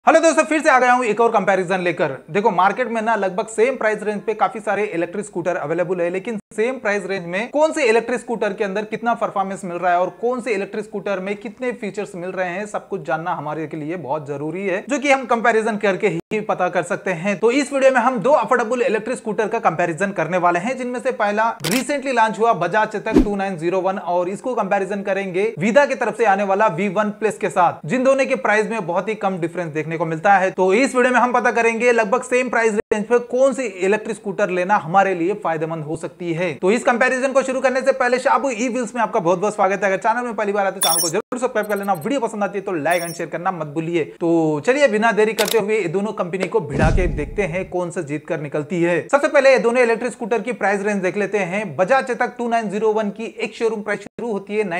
Hello दोस्तों, फिर से आ गया हूं एक और कंपैरिजन लेकर। देखो, मार्केट में ना लगभग सेम प्राइस रेंज पे काफी सारे इलेक्ट्रिक स्कूटर अवेलेबल है, लेकिन सेम प्राइस रेंज में कौन से इलेक्ट्रिक स्कूटर के अंदर कितना परफॉर्मेंस मिल रहा है और कौन से इलेक्ट्रिक स्कूटर में कितने फीचर्स मिल रहे हैं, सब कुछ जानना हमारे के लिए बहुत जरूरी है, जो कि हम कंपैरिजन करके ही पता कर सकते हैं। तो इस वीडियो में हम दो अफोर्डेबल इलेक्ट्रिक स्कूटर का कंपैरिजन करने वाले हैं, जिनमें से पहला रिसेंटली लॉन्च हुआ बजाज चेतक 2901 और इसको कंपैरिजन करेंगे विदा की तरफ से आने वाला V1 प्लस के साथ, जिन दोनों के प्राइस में बहुत ही कम डिफरेंस देखने को मिलता है। तो इस वीडियो में हम पता करेंगे लगभग सेम प्राइस रेंज पे कौन सी इलेक्ट्रिक स्कूटर लेना हमारे लिए फायदेमंद हो सकती है। तो इस कंपैरिजन को शुरू करने से पहले शाबू ई व्हील्स में आपका बहुत बहुत स्वागत है। अगर चैनल में पहली बार आते तो चैनल को जरूर सब्सक्राइब कर लेना, वीडियो पसंद आती है तो लाइक एंड शेयर करना मत भूलिए। तो चलिए बिना देरी करते हुए ये दोनों कंपनी को भिड़ा के देखते हैं कौन सा जीत कर निकलती है। सबसे पहले ये दोनों इलेक्ट्रिक स्कूटर की प्राइस रेंज देख लेते हैं। बजाज चेतक 2901 की एक शोरूम प्राइस शुरू होती है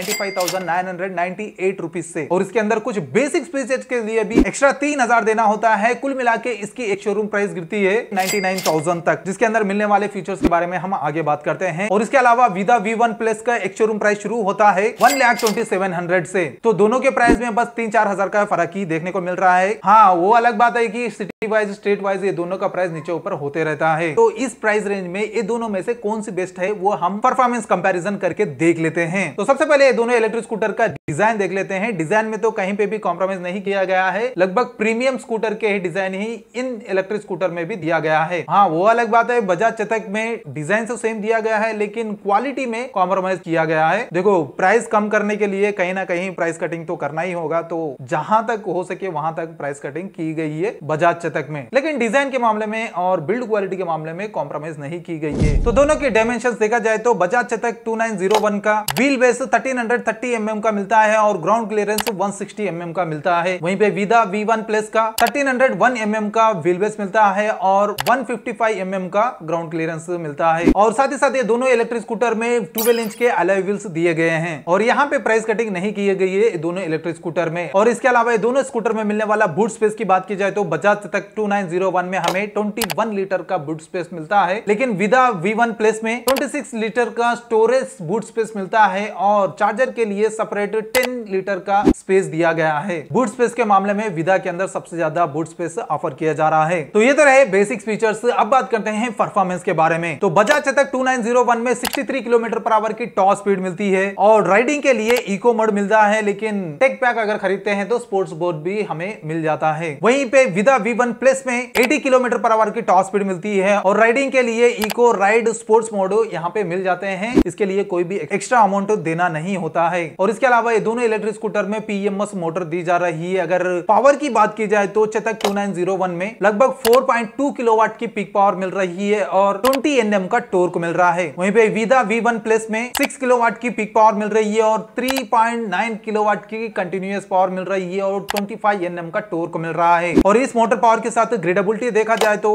95,998 रुपीज से, और इसके अंदर कुछ बेसिक फीचर्स के लिए भी एक्स्ट्रा 3000 देना होता है। कुल मिला के इसकी एक शोरूम प्राइस गिरती है 99,000 तक, जिसके अंदर मिलने वाले फीचर्स के बारे में हम आगे बात करते हैं। और इसके अलावा विदा V1 प्लस का एक शोरूम प्राइस शुरू होता है 1,27,100 से। तो दोनों के प्राइस में बस 3-4 हजार का फर्क ही देखने को मिल रहा है। हाँ, वो अलग बात है कि सिटी वाइज स्टेट वाइज ये दोनों का प्राइस नीचे ऊपर होते रहता है। तो इस प्राइस रेंज में ये दोनों में से कौन सी बेस्ट है वो हम परफॉर्मेंस कंपैरिजन करके देख लेते हैं। तो सबसे पहले ये दोनों इलेक्ट्रिक स्कूटर का डिजाइन देख लेते हैं। डिजाइन में तो कहीं पे भी कॉम्प्रोमाइज नहीं किया गया है, लगभग प्रीमियम स्कूटर के डिजाइन ही इन इलेक्ट्रिक स्कूटर में भी दिया गया है। हाँ, वो अलग बात है, बजाज चेतक में डिजाइन तो सेम दिया गया है लेकिन क्वालिटी में कॉम्प्रोमाइज किया गया है। देखो, प्राइस कम करने के लिए कहीं ना कहीं प्राइस कटिंग तो करना ही होगा, तो जहां तक हो सके वहां तक प्राइस कटिंग की गई है बजाज चेतक में, लेकिन डिजाइन के मामले में और बिल्ड क्वालिटी के मामले में कॉम्प्रोमाइज नहीं की गई है। तो दोनों के डायमेंशंस देखा जाए तो बजाज चेतक 2901 का व्हील बेस 1330 mm का मिलता है और ग्राउंड क्लियरेंस 160 mm का मिलता है। वहीं पे विदा V1 प्लस का 1301 mm का व्हील बेस मिलता है और 155 mm का ग्राउंड क्लियरेंस मिलता है। और साथ ही साथ ये दोनों इलेक्ट्रिक स्कूटर में 12 इंच के अलॉय व्हील्स दिए गए हैं और यहाँ पे प्राइस कटिंग नहीं की गई है दोनों इलेक्ट्रिक स्कूटर में। और इसके अलावा ये दोनों स्कूटर में मिलने वाला बूट स्पेस की बात की जाए तो बजाज चेतक 2901 में हमें 21 लीटर का बूट स्पेस मिलता है, लेकिन विदा V1 प्लस में 26 लीटर का स्टोरेज बूट स्पेस मिलता है और चार्जर के लिए सेपरेट 10 लीटर का स्पेस दिया गया है। बूट स्पेस के मामले में विदा के अंदर सबसे ज्यादा बूट स्पेस ऑफर किया जा रहा है। तो ये तो रहे बेसिक फीचर्स। अब बात करते हैं परफॉर्मेंस के बारे में। तो बजाज चेतक 2901 में 63 किलोमीटर पर आवर की टॉप स्पीड मिलती है और राइडिंग के लिए इको मोड मिलता है, लेकिन टेक पैक अगर खरीदते हैं तो स्पोर्ट्स मोड भी हमें मिल जाता है। वहीं पे विदा V1 प्लस में 80 किलोमीटर पर आवर की टॉप स्पीड मिलती है और राइडिंग के लिए इको राइड स्पोर्ट्स मोड यहाँ पे मिल जाते हैं। इसके लिए कोई भी एक्स्ट्रा अमाउंट देना नहीं होता है। और इसके अलावा ये दोनों इलेक्ट्रिक स्कूटर में PMS मोटर दी जा रही है। अगर पावर की बात की जाए तो चेतक 2901 में लगभग 4.2 किलोवाट की पीक पावर मिल रही है और 20 Nm का टॉर्क मिल रहा है। वहीं पे विदा V1 प्लस में 6 किलोवाट की पीक पावर मिल रही है और 3.9 किलोवाट की कंटिन्यूअस पावर मिल रही है और 25 Nm का टॉर्क मिल रहा है। और इस मोटर पावर के साथ ग्रेडेबिलिटी देखा जाए तो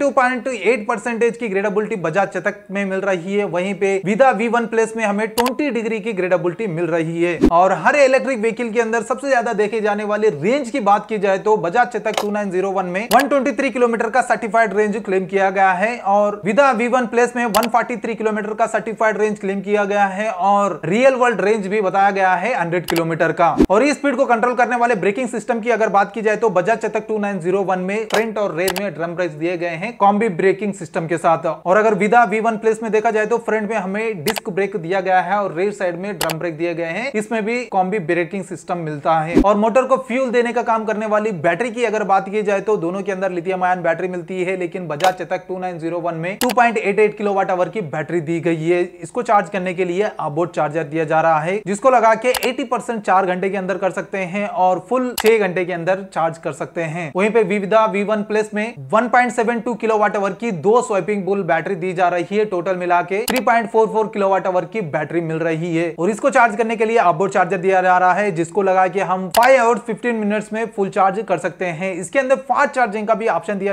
22.8% की ग्रेडेबिलिटी बजाज चेतक में मिल रही है। वहीं पे विदा V1 प्लस में हमें 20 डिग्री की ग्रेडेबिलिटी मिल रही है। और हर इलेक्ट्रिक व्हीकल के अंदर सबसे ज्यादा देखे जाने वाले रेंज की बात की जाए तो बजाज चेतक 2901 में 123 किलोमीटर का सर्टिफाइड रेंज क्लेम किया गया है और विदा V1 प्लस में 143 किलोमीटर का सर्टिफाइड रेंज क्लेम किया गया है और रियल वर्ल्ड रेंज भी बताया गया है 100 किलोमीटर का। और इस स्पीड को कंट्रोल करने वाले ब्रेकिंग सिस्टम की अगर बात की जाए तो बजाज चेतक 2901 में फ्रंट और रेयर में ड्रम ब्रेक्स दिए गए हैं कॉम्बी ब्रेकिंग सिस्टम के साथ। और अगर विदा V1 प्लस में देखा जाए तो फ्रंट में हमें डिस्क ब्रेक दिया गया है और रेयर साइड में ड्रम ब्रेक दिए गए हैं, इसमें भी कॉम्बी ब्रेकिंग सिस्टम मिलता है। और मोटर को फ्यूल देने का काम करने वाली बैटरी की अगर बात की जाए तो दोनों के अंदर लिथियम आयन बैटरी मिलती है, लेकिन बजाज चेतक 2901 में 2.88 किलोवाट आवर की बैटरी दी गई है। इसको चार्ज करने के लिए ऑनबोर्ड चार्जर दिया जा रहा है, जिसको लगा के 80% 4 घंटे के अंदर कर सकते हैं और फुल 6 घंटे के अंदर चार्ज कर सकते हैं। वहीं पे विदा V1 प्लस में 1.72 किलोवाट आवर की 2 स्वाइपिंग बुल बैटरी दी जा रही है। टोटल मिला के 3.44 किलोवाट आवर की बैटरी मिल रही है और इसको चार्ज करने के लिए ऑनबोर्ड चार्जर दिया जा रहा है, जिसको लगा के हम 5 आवर्स 15 मिनट्स में फुल चार्ज कर सकते हैं। इसके अंदर फास्ट चार्जिंग का भी ऑप्शन दिया जा रहा है, तो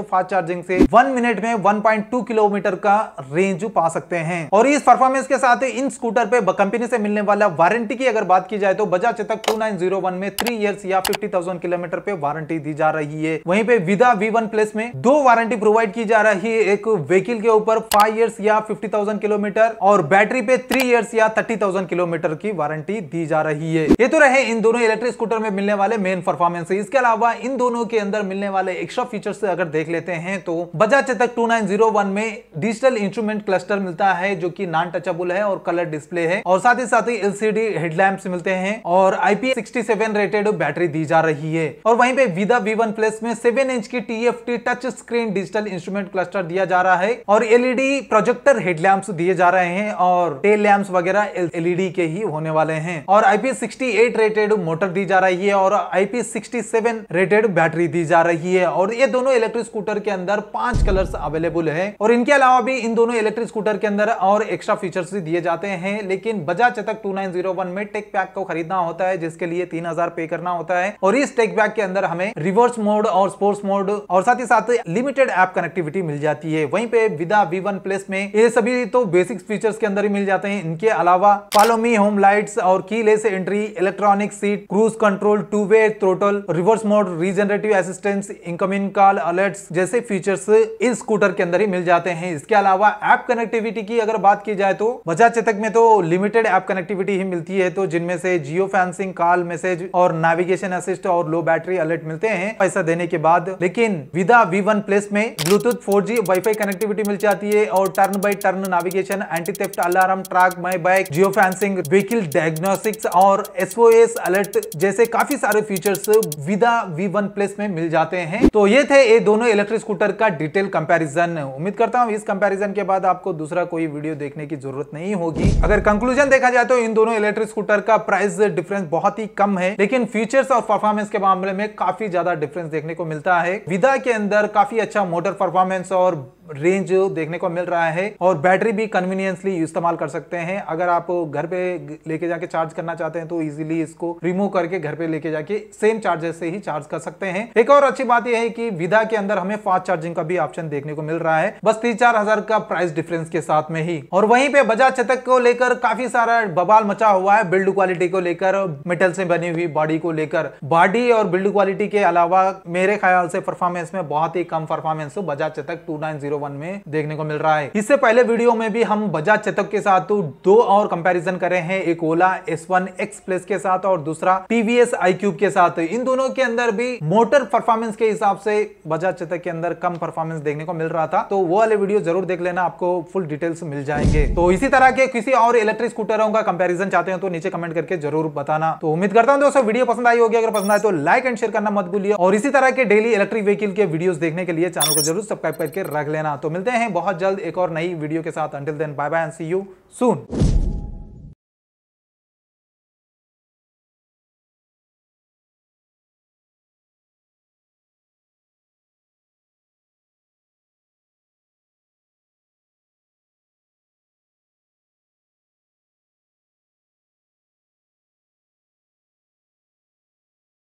तो फास्ट चार्जिंग से 1 मिनट में 1.2 किलोमीटर का रेंज पा सकते हैं। और इस परफॉर्मेंस के साथ इन स्कूटर पे कंपनी से मिलने वाला वारंटी की अगर बात की जाए तो बजाज चेतक 2901 में 3 इयर्स या 50,000 किलोमीटर पे वारंटी दी जा रही है। वहीं पे विदा V1 प्लस में 2 वारंटी प्रोवाइड की जा रही है, एक व्हीकल के ऊपर 5 इयर्स या 50,000 किलोमीटर और बैटरी पे 3 इयर्स या 30,000 किलोमीटर की वारंटी दी जा रही है। ये तो रहे इन दोनों इलेक्ट्रिक स्कूटर में मिलने वाले मेन परफॉर्मेंस। इसके अलावा इन दोनों के अंदर मिलने वाले एक्स्ट्रा फीचर्स अगर देख लेते हैं तो बजाज चेतक 2901 में डिजिटल इंस्ट्रूमेंट क्लस्टर मिलता है जो कि नॉन टचेबल है और कलर डिस्प्ले है, और साथ ही एलसीडी हेडलैम्प्स मिलते हैं और IP67 रेटेड बैटरी दी जा रही है। और वहीं पे विदा V1 प्लस में 7 इंच की TFT touch screen digital instrument cluster दिया जा रहा है और LED प्रोजेक्टर हेडलैम्प्स दिए जा रहे हैं और टेल लैंप्स वगैरह LED के ही होने वाले हैं। और IP68 रेटेड मोटर दी जा रही है और IP67 रेटेड बैटरी दी जा रही है। और ये दोनों इलेक्ट्रिक स्कूटर के अंदर 5 कलर्स अवेलेबल है। और इनके अलावा भी इन दोनों इलेक्ट्रिक स्कूटर के अंदर और एक्स्ट्रा फीचर्स दिए जाते हैं, लेकिन बजाज चेतक 2901 में टेक पैक को खरीदना होता है जिसके लिए 3000 पे करना होता है। और इस टेक पैक के अंदर हमें रिवर्स मोड और स्पोर्ट्स मोड और साथ ही साथ लिमिटेड ऐप कनेक्टिविटी मिल जाती है। वहीं पे विदा V1 प्लस में ये सभी तो बेसिक फीचर्स के अंदर ही मिल जाते हैं। इनके अलावा फॉलो मी होम लाइट्स और keyless entry, electronic seat, cruise control, 2-वे throttle, reverse mode, regenerative assistance, incoming call alerts जैसे फीचर्स इस स्कूटर के अंदर ही मिल जाते हैं। इसके अलावा ऐप कनेक्टिविटी की अगर बात की जाए तो बजाज चेतक में तो लिमिटेड ऐप कनेक्टिविटी ही मिलती है, तो जिनमें से जियो फेंसिंग, कॉल मैसेज और नेविगेशन असिस्ट और लो बैटरी अलर्ट मिलते हैं पैसा देने के बाद। लेकिन विदा V1 प्लस में ब्लूटूथ 4G वाईफाई कनेक्टिविटी मिल जाती है और turn by turn navigation, anti theft alarm, track my bike, geo fencing, vehicle diagnostics और SOS अलर्ट जैसे काफी सारे फीचर्स विदा V1 प्लस में मिल जाते हैं। तो ये थे ये दोनों इलेक्ट्रिक स्कूटर का डिटेल कंपैरिजन। उम्मीद करता हूं इस कंपैरिजन के बाद आपको दूसरा कोई वीडियो देखने की जरूरत नहीं होगी। अगर कंक्लूजन देखा जाए तो इन दोनों इलेक्ट्रिक स्कूटर का प्राइस डिफरेंस बहुत ही कम है, लेकिन फीचर्स और परफॉर्मेंस के मामले में काफी ज्यादा डिफरेंस देखने को मिलता है। विदा के अंदर काफी अच्छा मोटर परफॉर्मेंस और रेंज देखने को मिल रहा है और बैटरी भी कन्वीनियंसली इस्तेमाल कर सकते हैं। अगर आप घर पे लेके जाके चार्ज करना चाहते हैं तो इजीली इसको रिमूव करके घर पे लेके जाके सेम चार्जर से ही चार्ज कर सकते हैं। एक और अच्छी बात यह है कि विदा के अंदर हमें फास्ट चार्जिंग का भी ऑप्शन देखने को मिल रहा है, बस 3-4 हजार का प्राइस डिफरेंस के साथ में ही। और वहीं पे बजाज चेतक को लेकर काफी सारा बवाल मचा हुआ है बिल्ड क्वालिटी को लेकर, मेटल से बनी हुई बॉडी को लेकर। बॉडी और बिल्ड क्वालिटी के अलावा मेरे ख्याल से परफॉर्मेंस में बहुत ही कम परफॉर्मेंस बजाज चेतक 2901 में देखने को मिल रहा है। इससे पहले वीडियो में भी हम बजाज चेतक के साथ तो 2 और कंपैरिजन करे हैं, एक ओला S1 X प्लस के साथ और दूसरा TVS iQube के साथ। इन दोनों के अंदर भी मोटर परफॉर्मेंस के हिसाब से बजाज चेतक के अंदर कम परफॉर्मेंस देखने को मिल रहा था, तो वो वाले वीडियो जरूर देख लेना, आपको फुल डिटेल्स मिल जाएंगे। तो इसी तरह के किसी और इलेक्ट्रिक स्कूटरों का कंपैरिजन चाहते हो तो नीचे कमेंट करके जरूर बताना। तो उम्मीद करता हूं दोस्तों वीडियो पसंद आई होगी, अगर पसंद आए तो लाइक एंड शेयर करना मत भूलिए और इसी तरह के डेली इलेक्ट्रिक व्हीकल के वीडियोस देखने के लिए चैनल को जरूर सब्सक्राइब करके रख लेना। तो मिलते हैं बहुत जल्द एक और नई वीडियो के साथ। Until then bye bye and see you soon.